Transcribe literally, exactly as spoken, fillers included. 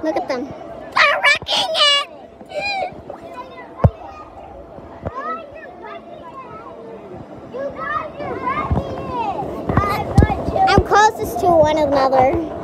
Look at them. They're wrecking it! I'm closest to one another.